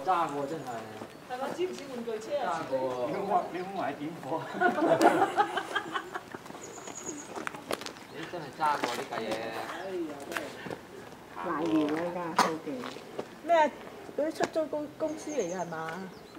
揸過真係。 係嘛？知唔知玩具車啊？ 揸過。 你好埋點火？ 你真係揸過呢架嘢。 買完啦，而家好勁。 咩？嗰啲出租公司嚟㗎係嘛？